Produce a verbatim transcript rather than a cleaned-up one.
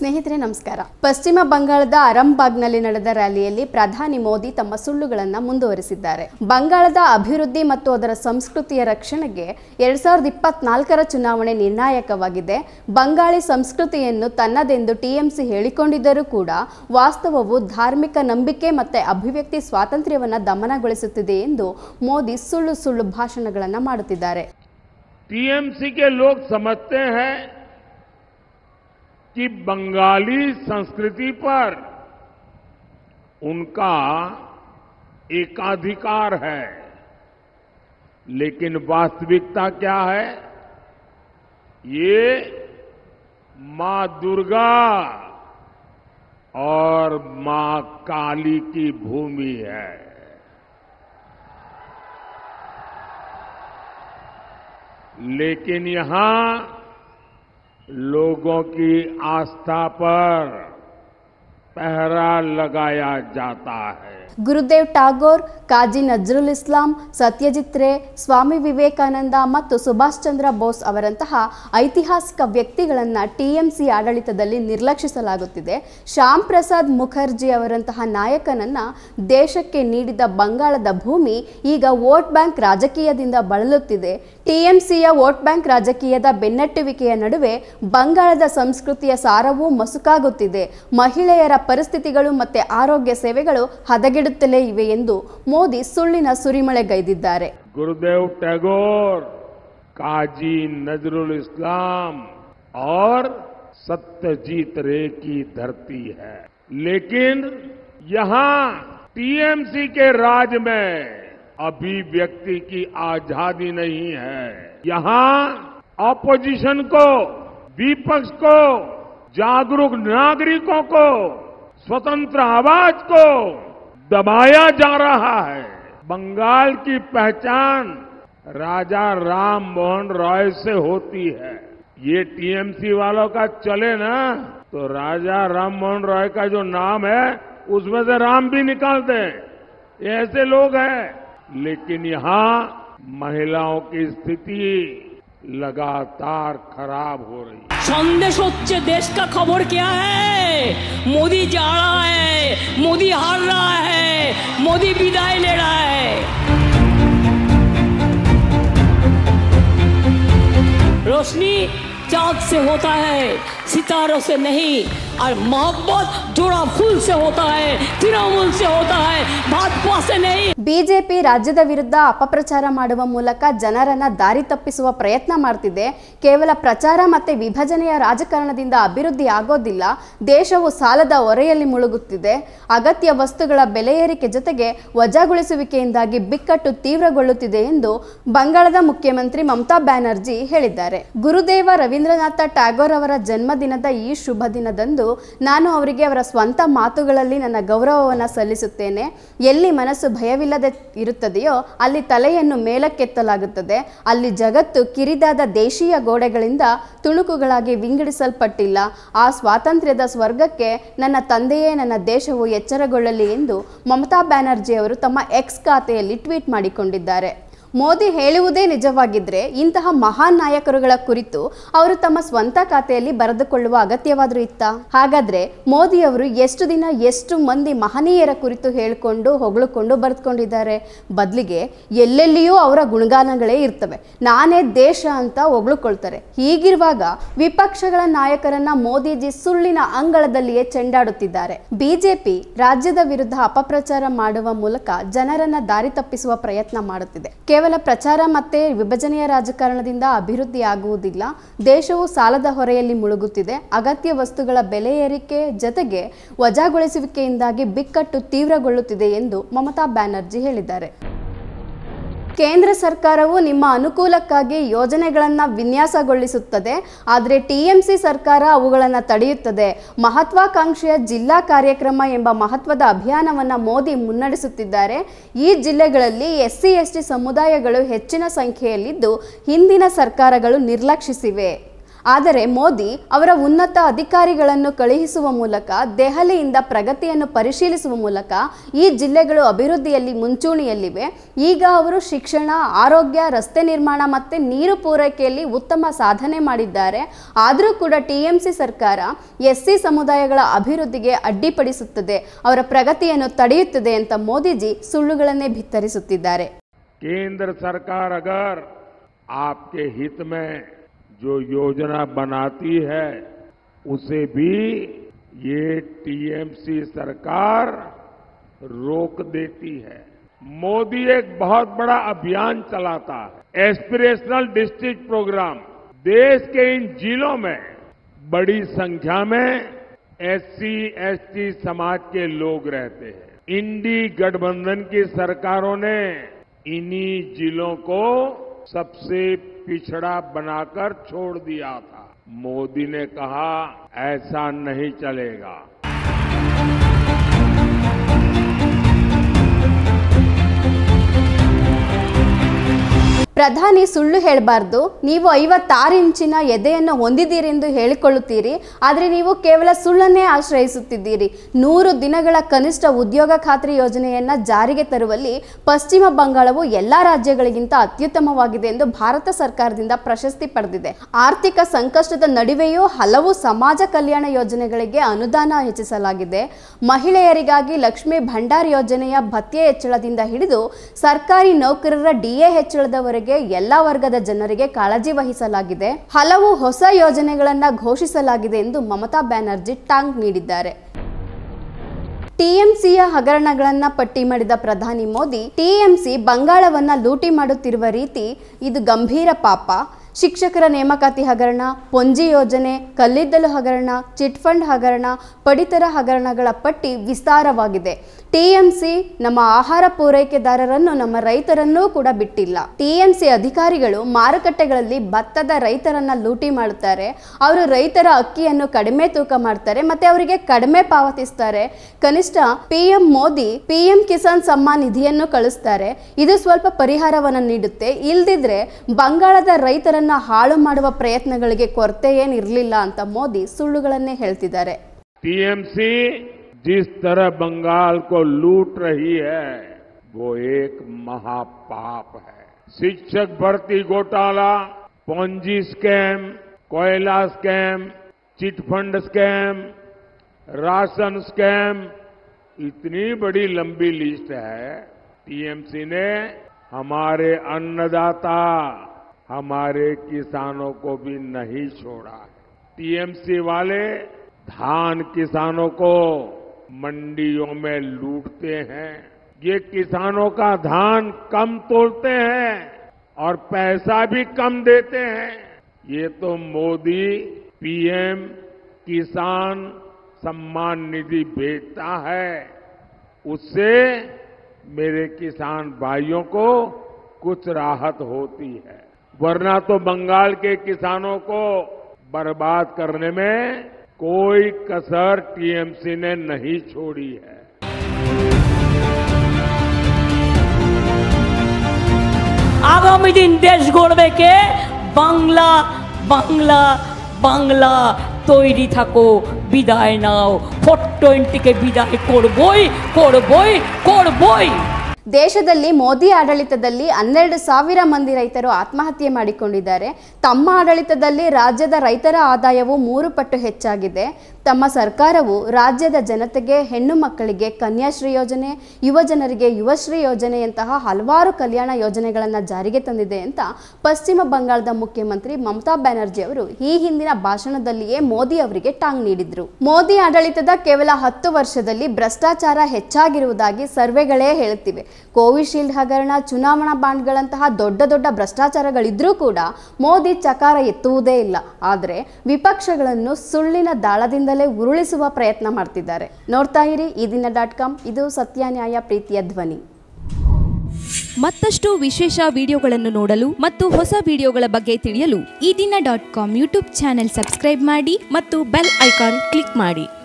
ಸ್ನೇಹಿತರೆ ನಮಸ್ಕಾರ. ಪಶ್ಚಿಮ ಬಂಗಾಳದ ಅರಂಬಾಗ್ನಲ್ಲಿ ನಡೆದ ರ್ಯಾಲಿಯಲ್ಲಿ ಪ್ರಧಾನಿ ಮೋದಿ ತಮ್ಮ ಸುಳ್ಳುಗಳನ್ನು ಮುಂದುವರಿಸಿದ್ದಾರೆ. ಬಂಗಾಳದ ಅಭಿವೃದ್ಧಿ ಮತ್ತು ಅದರ ಸಂಸ್ಕೃತಿಯ ರಕ್ಷಣೆಗೆ ಎರಡ್ ಸಾವಿರದ ಇಪ್ಪತ್ನಾಲ್ಕರ ಚುನಾವಣೆ ನಿರ್ಣಾಯಕವಾಗಿದೆ. ಬಂಗಾಳಿ ಸಂಸ್ಕೃತಿಯನ್ನು ತನ್ನದೆಂದು ಟಿಎಂಸಿ ಹೇಳಿಕೊಂಡಿದ್ದರೂ ಕೂಡ ವಾಸ್ತವವು ಧಾರ್ಮಿಕ ನಂಬಿಕೆ ಮತ್ತು ಅಭಿವ್ಯಕ್ತಿ ಸ್ವಾತಂತ್ರ್ಯವನ್ನು ದಮನಗೊಳಿಸುತ್ತಿದೆ ಎಂದು ಮೋದಿ ಸುಳ್ಳು ಸುಳ್ಳು ಭಾಷಣಗಳನ್ನು ಮಾಡುತ್ತಿದ್ದಾರೆ. टीएमसी के लोग समझते हैं कि बंगाली संस्कृति पर उनका एकाधिकार है, लेकिन वास्तविकता क्या है? ये मां दुर्गा और मां काली की भूमि है. लेकिन यहां लोगों की आस्था पर पहरा लगाया जाता है. ಗುರುದೇವ್ ಟಾಗೋರ್, ಕಾಜಿ ನಜ್ರುಲ್ ಇಸ್ಲಾಂ, ಸತ್ಯಜಿತ್ ರೇ, ಸ್ವಾಮಿ ವಿವೇಕಾನಂದ ಮತ್ತು ಸುಭಾಷ್ ಚಂದ್ರ ಬೋಸ್ ಅವರಂತಹ ಐತಿಹಾಸಿಕ ವ್ಯಕ್ತಿಗಳನ್ನು ಟಿಎಂಸಿ ಆಡಳಿತದಲ್ಲಿ ನಿರ್ಲಕ್ಷಿಸಲಾಗುತ್ತಿದೆ. ಶ್ಯಾಮ್ ಪ್ರಸಾದ್ ಮುಖರ್ಜಿ ಅವರಂತಹ ನಾಯಕನನ್ನ ದೇಶಕ್ಕೆ ನೀಡಿದ ಬಂಗಾಳದ ಭೂಮಿ ಈಗ ವೋಟ್ ಬ್ಯಾಂಕ್ ರಾಜಕೀಯದಿಂದ ಬಳಲುತ್ತಿದೆ. ಟಿಎಂಸಿಯ ವೋಟ್ ಬ್ಯಾಂಕ್ ರಾಜಕೀಯದ ಬೆನ್ನಟ್ಟುವಿಕೆಯ ನಡುವೆ ಬಂಗಾಳದ ಸಂಸ್ಕೃತಿಯ ಸಾರವೂ ಮಸುಕಾಗುತ್ತಿದೆ. ಮಹಿಳೆಯರ ಪರಿಸ್ಥಿತಿಗಳು ಮತ್ತು ಆರೋಗ್ಯ ಸೇವೆಗಳು ಹದಗೆಡುತ್ತಲೇ ಇವೆ ಎಂದು ಮೋದಿ ಸುಳ್ಳಿನ ಸುರಿಮಳೆಗೈದಿದ್ದಾರೆ. गुरुदेव टैगोर, काजी नजरुल इस्लाम और सत्यजीत रे की धरती है, लेकिन यहाँ टीएमसी के राज में अभिव्यक्ति की आजादी नहीं है. यहाँ ऑपोजिशन को, विपक्ष को, जागरूक नागरिकों को, स्वतंत्र आवाज को दबाया जा रहा है. बंगाल की पहचान राजा राम मोहन रॉय से होती है. ये टीएमसी वालों का चले ना तो राजा राम मोहन रॉय का जो नाम है उसमें से राम भी निकाल दें. ये ऐसे लोग हैं. लेकिन यहाँ महिलाओं की स्थिति लगातार खराब हो रही है. संदेश होच्छे देश का खबर क्या है? मोदी जा रहा है, मोदी हार रहा है, मोदी विदाई ले रहा है. रोशनी चांद से होता है, सितारों से नहीं. और मोहब्बत जोड़ा फूल से होता है, तृणमूल से होता है, भाजपा से नहीं. ಬಿಜೆಪಿ ರಾಜ್ಯದ ವಿರುದ್ಧ ಅಪಪ್ರಚಾರ ಮಾಡುವ ಮೂಲಕ ಜನರನ್ನ ದಾರಿ ತಪ್ಪಿಸುವ ಪ್ರಯತ್ನ ಮಾಡ್ತಿದೆ. ಕೇವಲ ಪ್ರಚಾರ ಮತ್ತೆ ವಿಭಜನೆಯ ರಾಜಕಾರಣದಿಂದ ಅಭಿವೃದ್ಧಿ ಆಗೋದಿಲ್ಲ. ದೇಶವು ಸಾಲದ ಹೊರೆಯಲ್ಲಿ ಮುಳುಗುತ್ತಿದೆ. ಅಗತ್ಯ ವಸ್ತುಗಳ ಬೆಲೆ ಏರಿಕೆ ಜೊತೆಗೆ ವಜಾಗೊಳಿಸುವಿಕೆಯಿಂದಾಗಿ ಬಿಕ್ಕಟ್ಟು ತೀವ್ರಗೊಳ್ಳುತ್ತಿದೆ ಎಂದು ಬಂಗಾಳದ ಮುಖ್ಯಮಂತ್ರಿ ಮಮತಾ ಬ್ಯಾನರ್ಜಿ ಹೇಳಿದ್ದಾರೆ. ಗುರುದೇವ ರವೀಂದ್ರನಾಥ ಟ್ಯಾಗೋರ್ ಅವರ ಜನ್ಮದಿನದ ಈ ಶುಭ ದಿನದಂದು ನಾನು ಅವರಿಗೆ ಅವರ ಸ್ವಂತ ಮಾತುಗಳಲ್ಲಿ ನನ್ನ ಗೌರವವನ್ನು ಸಲ್ಲಿಸುತ್ತೇನೆ. ಎಲ್ಲಿ ಮನಸ್ಸು ಭಯವಿಲ್ಲದೆ ಇರುತ್ತದೆಯೋ ಅಲ್ಲಿ ತಲೆಯನ್ನು ಮೇಲಕ್ಕೆತ್ತಲಾಗುತ್ತದೆ. ಅಲ್ಲಿ ಜಗತ್ತು ಕಿರಿದಾದ ದೇಶೀಯ ಗೋಡೆಗಳಿಂದ ತುಣುಕುಗಳಾಗಿ ವಿಂಗಡಿಸಲ್ಪಟ್ಟಿಲ್ಲ. ಆ ಸ್ವಾತಂತ್ರ್ಯದ ಸ್ವರ್ಗಕ್ಕೆ ನನ್ನ ತಂದೆಯೇ ನನ್ನ ದೇಶವು ಎಚ್ಚರಗೊಳ್ಳಲಿ ಎಂದು ಮಮತಾ ಬ್ಯಾನರ್ಜಿ ಅವರು ತಮ್ಮ ಎಕ್ಸ್ ಖಾತೆಯಲ್ಲಿ ಟ್ವೀಟ್ ಮಾಡಿಕೊಂಡಿದ್ದಾರೆ. ಮೋದಿ ಹೇಳುವುದೇ ನಿಜವಾಗಿದ್ರೆ ಇಂತಹ ಮಹಾನ್ ನಾಯಕರುಗಳ ಕುರಿತು ಅವರು ತಮ್ಮ ಸ್ವಂತ ಖಾತೆಯಲ್ಲಿ ಬರೆದುಕೊಳ್ಳುವ ಅಗತ್ಯವಾದರೂ ಇತ್ತ? ಹಾಗಾದ್ರೆ ಮೋದಿ ಅವರು ಎಷ್ಟು ದಿನ ಎಷ್ಟು ಮಂದಿ ಮಹನೀಯರ ಕುರಿತು ಹೇಳಿಕೊಂಡು ಹೊಗಳಿಕೊಂಡು ಬರೆದುಕೊಂಡಿದ್ದಾರೆ? ಬದಲಿಗೆ ಎಲ್ಲೆಲ್ಲಿಯೂ ಅವರ ಗುಣಗಾನಗಳೇ ಇರ್ತವೆ. ನಾನೇ ದೇಶ ಅಂತ ಹೊಗಳುಕೊಳ್ತಾರೆ. ಹೀಗಿರುವಾಗ ವಿಪಕ್ಷಗಳ ನಾಯಕರನ್ನ ಮೋದಿಜಿ ಸುಳ್ಳಿನ ಅಂಗಳದಲ್ಲಿಯೇ ಚೆಂಡಾಡುತ್ತಿದ್ದಾರೆ. ಬಿಜೆಪಿ ರಾಜ್ಯದ ವಿರುದ್ಧ ಅಪಪ್ರಚಾರ ಮಾಡುವ ಮೂಲಕ ಜನರನ್ನ ದಾರಿ ತಪ್ಪಿಸುವ ಪ್ರಯತ್ನ ಮಾಡುತ್ತಿದೆ. ಕೇವಲ ಪ್ರಚಾರ ಮತ್ತೆ ವಿಭಜನೆಯ ರಾಜಕಾರಣದಿಂದ ಅಭಿವೃದ್ಧಿ ಆಗುವುದಿಲ್ಲ. ದೇಶವು ಸಾಲದ ಹೊರೆಯಲ್ಲಿ ಮುಳುಗುತ್ತಿದೆ. ಅಗತ್ಯ ವಸ್ತುಗಳ ಬೆಲೆ ಏರಿಕೆ ಜೊತೆಗೆ ವಜಾಗೊಳಿಸುವಿಕೆಯಿಂದಾಗಿ ಬಿಕ್ಕಟ್ಟು ತೀವ್ರಗೊಳ್ಳುತ್ತಿದೆ ಎಂದು ಮಮತಾ ಬ್ಯಾನರ್ಜಿ ಹೇಳಿದ್ದಾರೆ. ಕೇಂದ್ರ ಸರ್ಕಾರವು ನಿಮ್ಮ ಅನುಕೂಲಕ್ಕಾಗಿ ಯೋಜನೆಗಳನ್ನು ವಿನ್ಯಾಸಗೊಳಿಸುತ್ತದೆ, ಆದರೆ ಟಿಎಂಸಿ ಸರ್ಕಾರ ಅವುಗಳನ್ನು ತಡೆಯುತ್ತದೆ. ಮಹತ್ವಾಕಾಂಕ್ಷೆಯ ಜಿಲ್ಲಾ ಕಾರ್ಯಕ್ರಮ ಎಂಬ ಮಹತ್ವದ ಅಭಿಯಾನವನ್ನು ಮೋದಿ ಮುನ್ನಡೆಸುತ್ತಿದ್ದಾರೆ. ಈ ಜಿಲ್ಲೆಗಳಲ್ಲಿ ಎಸ್ಸಿ ಎಸ್ಟಿ ಸಮುದಾಯಗಳು ಹೆಚ್ಚಿನ ಸಂಖ್ಯೆಯಲ್ಲಿದ್ದು ಹಿಂದಿನ ಸರ್ಕಾರಗಳು ನಿರ್ಲಕ್ಷಿಸಿವೆ. ಆದರೆ ಮೋದಿ ಅವರ ಉನ್ನತ ಅಧಿಕಾರಿಗಳನ್ನು ಕಳುಹಿಸುವ ಮೂಲಕ ದೆಹಲಿಯಿಂದ ಪ್ರಗತಿಯನ್ನು ಪರಿಶೀಲಿಸುವ ಮೂಲಕ ಈ ಜಿಲ್ಲೆಗಳು ಅಭಿವೃದ್ಧಿಯಲ್ಲಿ ಮುಂಚೂಣಿಯಲ್ಲಿವೆ. ಈಗ ಅವರು ಶಿಕ್ಷಣ, ಆರೋಗ್ಯ, ರಸ್ತೆ ನಿರ್ಮಾಣ ಮತ್ತು ನೀರು ಪೂರೈಕೆಯಲ್ಲಿ ಉತ್ತಮ ಸಾಧನೆ ಮಾಡಿದ್ದಾರೆ. ಆದರೂ ಕೂಡ ಟಿಎಂಸಿ ಸರ್ಕಾರ ಎಸ್ಸಿ ಸಮುದಾಯಗಳ ಅಭಿವೃದ್ಧಿಗೆ ಅಡ್ಡಿಪಡಿಸುತ್ತದೆ, ಅವರ ಪ್ರಗತಿಯನ್ನು ತಡೆಯುತ್ತದೆ ಅಂತ ಮೋದಿಜಿ ಸುಳ್ಳುಗಳನ್ನೇ ಭಿತ್ತರಿಸುತ್ತಿದ್ದಾರೆ. केंद्र सरकार अगर आपके हित में जो योजना बनाती है उसे भी ये टीएमसी सरकार रोक देती है. मोदी एक बहुत बड़ा अभियान चलाता है, एस्पिरेशनल डिस्ट्रिक्ट प्रोग्राम. देश के इन जिलों में बड़ी संख्या में एससी एसटी समाज के लोग रहते हैं. इंडी गठबंधन की सरकारों ने इन्हीं जिलों को सबसे पिछड़ा बनाकर छोड़ दिया था. मोदी ने कहा ऐसा नहीं चलेगा. ಪ್ರಧಾನಿ ಸುಳ್ಳು ಹೇಳಬಾರ್ದು. ನೀವು ಐವತ್ತಾರು ಇಂಚಿನ ಎದೆಯನ್ನು ಹೊಂದಿದ್ದೀರಿ ಎಂದು ಹೇಳಿಕೊಳ್ಳುತ್ತೀರಿ, ಆದರೆ ನೀವು ಕೇವಲ ಸುಳ್ಳನ್ನೇ ಆಶ್ರಯಿಸುತ್ತಿದ್ದೀರಿ. ನೂರು ದಿನಗಳ ಕನಿಷ್ಠ ಉದ್ಯೋಗ ಖಾತ್ರಿ ಯೋಜನೆಯನ್ನು ಜಾರಿಗೆ ತರುವಲ್ಲಿ ಪಶ್ಚಿಮ ಬಂಗಾಳವು ಎಲ್ಲ ರಾಜ್ಯಗಳಿಗಿಂತ ಅತ್ಯುತ್ತಮವಾಗಿದೆ ಎಂದು ಭಾರತ ಸರ್ಕಾರದಿಂದ ಪ್ರಶಸ್ತಿ ಪಡೆದಿದೆ. ಆರ್ಥಿಕ ಸಂಕಷ್ಟದ ನಡುವೆಯೂ ಹಲವು ಸಮಾಜ ಕಲ್ಯಾಣ ಯೋಜನೆಗಳಿಗೆ ಅನುದಾನ ಹೆಚ್ಚಿಸಲಾಗಿದೆ. ಮಹಿಳೆಯರಿಗಾಗಿ ಲಕ್ಷ್ಮೀ ಭಂಡಾರ್ ಯೋಜನೆಯ ಭತ್ಯೆ ಹೆಚ್ಚಳದಿಂದ ಹಿಡಿದು ಸರ್ಕಾರಿ ನೌಕರರ ಡಿಎ ಹೆಚ್ಚಳದವರೆಗೆ ಎಲ್ಲ ವರ್ಗದ ಜನರಿಗೆ ಕಾಳಜಿ ವಹಿಸಲಾಗಿದೆ. ಹಲವು ಹೊಸ ಯೋಜನೆಗಳನ್ನು ಘೋಷಿಸಲಾಗಿದೆ ಎಂದು ಮಮತಾ ಬ್ಯಾನರ್ಜಿ ಟಾಂಗ್ ನೀಡಿದ್ದಾರೆ. ಟಿಎಂಸಿಯ ಹಗರಣಗಳನ್ನು ಪಟ್ಟಿ ಮಾಡಿದ ಪ್ರಧಾನಿ ಮೋದಿ, ಟಿಎಂಸಿ ಬಂಗಾಳವನ್ನ ಲೂಟಿ ಮಾಡುತ್ತಿರುವ ರೀತಿ ಇದು ಗಂಭೀರ ಪಾಪ. ಶಿಕ್ಷಕರ ನೇಮಕಾತಿ ಹಗರಣ, ಪೊಂಜಿ ಯೋಜನೆ, ಕಲ್ಲಿದ್ದಲು ಹಗರಣ, ಚಿಟ್ ಫಂಡ್ ಹಗರಣ, ಪಡಿತರ ಹಗರಣಗಳ ಪಟ್ಟಿ ವಿಸ್ತಾರವಾಗಿದೆ. ಟಿಎಂಸಿ ನಮ್ಮ ಆಹಾರ ಪೂರೈಕೆದಾರರನ್ನು, ನಮ್ಮ ರೈತರನ್ನೂ ಕೂಡ ಬಿಟ್ಟಿಲ್ಲ. ಟಿಎಂಸಿ ಅಧಿಕಾರಿಗಳು ಮಾರುಕಟ್ಟೆಗಳಲ್ಲಿ ಭತ್ತದ ರೈತರನ್ನ ಲೂಟಿ ಮಾಡುತ್ತಾರೆ. ಅವರು ರೈತರ ಅಕ್ಕಿಯನ್ನು ಕಡಿಮೆ ತೂಕ ಮಾಡ್ತಾರೆ ಮತ್ತೆ ಅವರಿಗೆ ಕಡಿಮೆ ಪಾವತಿಸ್ತಾರೆ. ಕನಿಷ್ಠ ಪಿಎಂ ಮೋದಿ ಪಿಎಂ ಕಿಸಾನ್ ಸಮ್ಮಾನ್ ನಿಧಿಯನ್ನು ಕಳಿಸ್ತಾರೆ. ಇದು ಸ್ವಲ್ಪ ಪರಿಹಾರವನ್ನು ನೀಡುತ್ತೆ. ಇಲ್ದಿದ್ರೆ ಬಂಗಾಳದ ರೈತರನ್ನ ಹಾಳು ಮಾಡುವ ಪ್ರಯತ್ನಗಳಿಗೆ ಕೊರತೆ ಏನಿರಲಿಲ್ಲ ಅಂತ ಮೋದಿ ಸುಳ್ಳುಗಳನ್ನೇ ಹೇಳ್ತಿದ್ದಾರೆ. टीएमसी जिस तरह बंगाल को लूट रही है वो एक महापाप है. शिक्षक भर्ती घोटाला, पोंजी स्कैम, कोयला scam, chit fund scam, ration scam, इतनी बड़ी लंबी लिस्ट है. टीएमसी ने हमारे अन्नदाता, हमारे किसानों को भी नहीं छोड़ा. टीएमसी वाले धान किसानों को मंडियों में लूटते हैं. ये किसानों का धान कम तोलते हैं और पैसा भी कम देते हैं. ये तो मोदी पीएम किसान सम्मान निधि भेजता है, उससे मेरे किसान भाइयों को कुछ राहत होती है. वरना तो बंगाल के किसानों को बर्बाद करने में कोई कसर टीएमसी ने नहीं छोड़ी है. आगामी दिन देश गढ़बे के बांग्ला बांग्ला बांग्ला तैरी थाको, विदाय नाओ. फोर ट्वेंटी के विदाय कोड़बोई कोड़बोई कोड़बोई. ದೇಶದಲ್ಲಿ ಮೋದಿ ಆಡಳಿತದಲ್ಲಿ ಹನ್ನೆರಡು ಸಾವಿರ ಮಂದಿ ರೈತರು ಆತ್ಮಹತ್ಯೆ ಮಾಡಿಕೊಂಡಿದ್ದಾರೆ. ತಮ್ಮ ಆಡಳಿತದಲ್ಲಿ ರಾಜ್ಯದ ರೈತರ ಆದಾಯವು ಮೂರು ಪಟ್ಟು ಹೆಚ್ಚಾಗಿದೆ. ತಮ್ಮ ಸರ್ಕಾರವು ರಾಜ್ಯದ ಜನತೆಗೆ, ಹೆಣ್ಣು ಮಕ್ಕಳಿಗೆ ಕನ್ಯಾಶ್ರೀ ಯೋಜನೆ, ಯುವ ಜನರಿಗೆ ಯುವಶ್ರೀ ಯೋಜನೆಯಂತಹ ಹಲವಾರು ಕಲ್ಯಾಣ ಯೋಜನೆಗಳನ್ನು ಜಾರಿಗೆ ತಂದಿದೆ ಅಂತ ಪಶ್ಚಿಮ ಬಂಗಾಳದ ಮುಖ್ಯಮಂತ್ರಿ ಮಮತಾ ಬ್ಯಾನರ್ಜಿ ಅವರು ಈ ಹಿಂದಿನ ಭಾಷಣದಲ್ಲಿಯೇ ಮೋದಿ ಅವರಿಗೆ ಟಾಂಗ್ ನೀಡಿದ್ರು. ಮೋದಿ ಆಡಳಿತದ ಕೇವಲ ಹತ್ತು ವರ್ಷದಲ್ಲಿ ಭ್ರಷ್ಟಾಚಾರ ಹೆಚ್ಚಾಗಿರುವುದಾಗಿ ಸರ್ವೆಗಳೇ ಹೇಳುತ್ತಿವೆ. ಕೋವಿಶೀಲ್ಡ್ ಹಗರಣ, ಚುನಾವಣಾ ಬಾಂಡ್ಗಳಂತಹ ದೊಡ್ಡ ದೊಡ್ಡ ಭ್ರಷ್ಟಾಚಾರಗಳಿದ್ರೂ ಕೂಡ ಮೋದಿ ಚಕಾರ ಎತ್ತುವುದೇ ಇಲ್ಲ. ಆದರೆ ವಿಪಕ್ಷಗಳನ್ನು ಸುಳ್ಳಿನ ದಾಳದಿಂದಲೇ ಉರುಳಿಸುವ ಪ್ರಯತ್ನ ಮಾಡ್ತಿದ್ದಾರೆ. ನೋಡ್ತಾ ಇರಿ ಈ ದಿನ ಡಾಟ್ ಕಾಮ್. ಇದು ಸತ್ಯ, ನ್ಯಾಯ, ಪ್ರೀತಿಯ ಧ್ವನಿ. ಮತ್ತಷ್ಟು ವಿಶೇಷ ವಿಡಿಯೋಗಳನ್ನು ನೋಡಲು ಮತ್ತು ಹೊಸ ವಿಡಿಯೋಗಳ ಬಗ್ಗೆ ತಿಳಿಯಲು Ee Dina dot com YouTube channel subscribe ಮಾಡಿ ಮತ್ತು ಬೆಲ್ ಐಕಾನ್ ಕ್ಲಿಕ್ ಮಾಡಿ.